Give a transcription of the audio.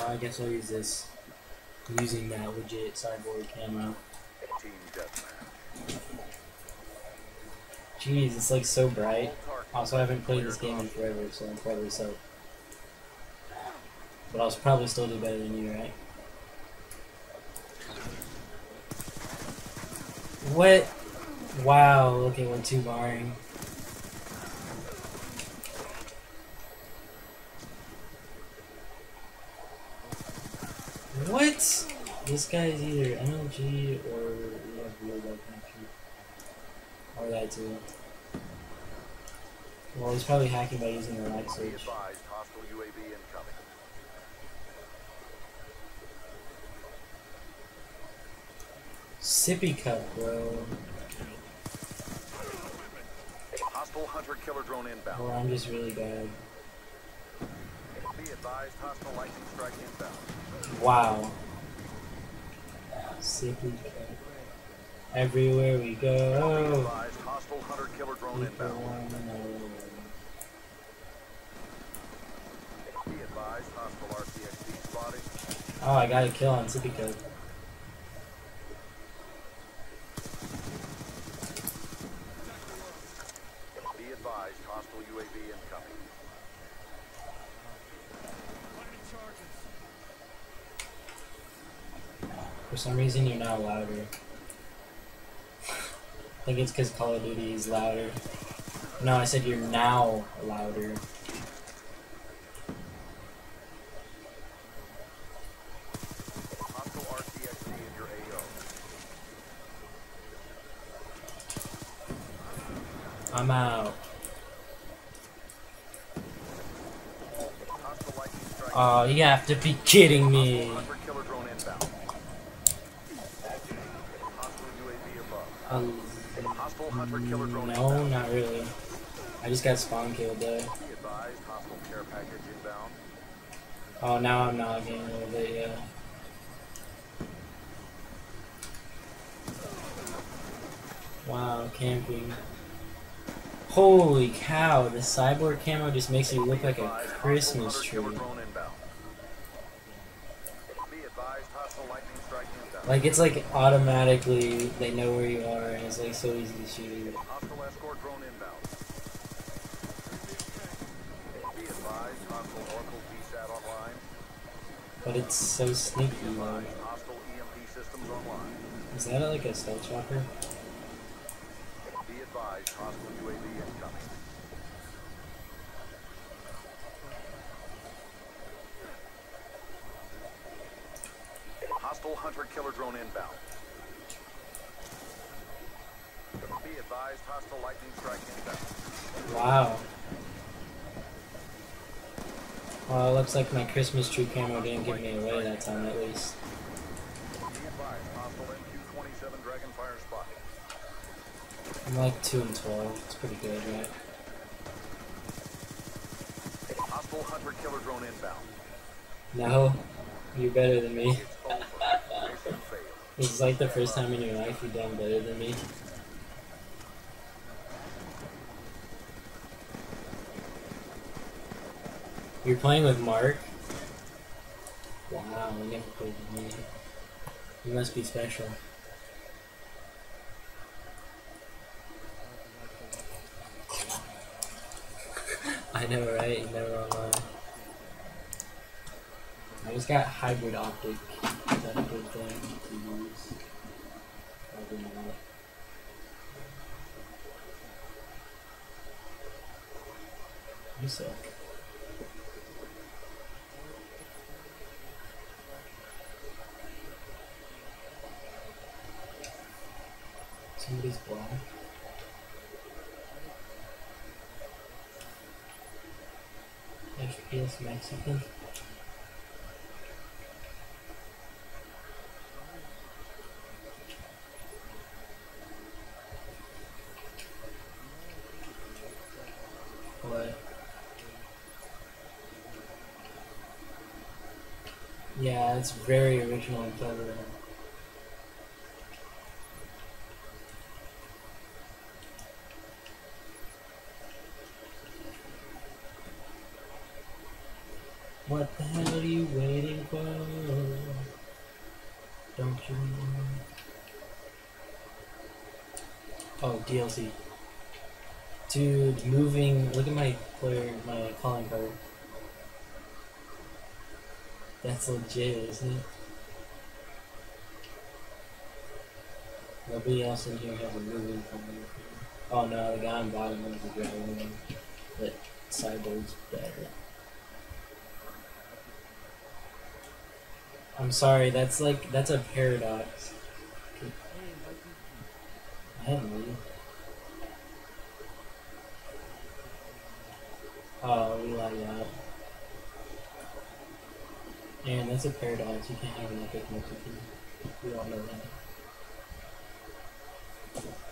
I guess I'll use this. I'm using that legit cyborg camo. Team deathmatch. Jeez, it's like so bright. Also, I haven't played this game in forever, so I'm probably so. But I'll probably still do better than you, right? What? Wow, okay, we're too barring. What? This guy is either MLG or we have real life connection. Or that too. Well, he's probably hacking by using the light switch. Hostile UAV incoming. Sippy cup, bro. Hostile hunter killer drone inbound. Or I'm just really bad. Be advised, hostile lightning strike inbound. Wow. Sippy cup. Everywhere we Be go. advised, hostile hunter killer drone People inbound. wanna know. Be advised, hostile RCXD spotted. Oh, I got a kill on Sippy cup. Be advised, hostile UAV incoming. For some reason, you're now louder. I think it's because Call of Duty is louder. No, I said you're now louder. Hostile RCXD in your AO. I'm out. Hostile lightning strike. Oh, you have to be kidding me. Hostile hunter killer drone inbound. Hostile UAV above. Hostile hunter killer drone No, inbound. not really. I just got spawn killed though. Be advised, hostile care package inbound. Oh, now I'm noggin a little bit, yeah. Wow, camping. Holy cow, the cyborg camo just makes you look like a Christmas tree. Like, it's like automatically they know where you are and it's like so easy to shoot you. Hostile escort drone inbound. Be advised, hostile Oracle VSAT online. But it's so sneaky, though. Hostile EMP systems online. Is that like a stealth chopper? Be advised, hostile UAV incoming. Hostile hunter killer drone inbound. Be advised, hostile lightning strike inbound. Wow. Well, it looks like my Christmas tree camo didn't give me away that time, at least. Be advised, hostile MQ-27 Dragonfire spotted. I'm like 2 and 12. It's pretty good, right? Hostile hunter killer drone inbound. No, you're better than me. It's over. Mission failed. This is like the first time in your life you've done better than me. You're playing with Mark? Wow, you never played with me. You must be special. I know, right? You never online. I just got hybrid optic. Is that a good thing to use? Probably not. You suck. Somebody's black. FPS Mexican. What? Yeah, it's very original and clever. What the hell are you waiting for? Don't you know? Oh, DLC. Dude, moving. Look at my player, my calling card. That's legit, isn't it? Nobody else in here has a moving calling card. Oh no, the guy on bottom is the dragon. But Cyborg's better. I'm sorry, that's a paradox. I haven't really. Oh, we like that. And that's a paradox. You can't have an epic multi-team. We all know that.